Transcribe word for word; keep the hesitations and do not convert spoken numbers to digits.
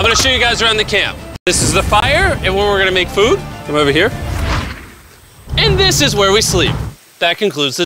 gonna show you guys around the camp. This is the fire and where we're gonna make food. Come over here. And this is where we sleep. That concludes the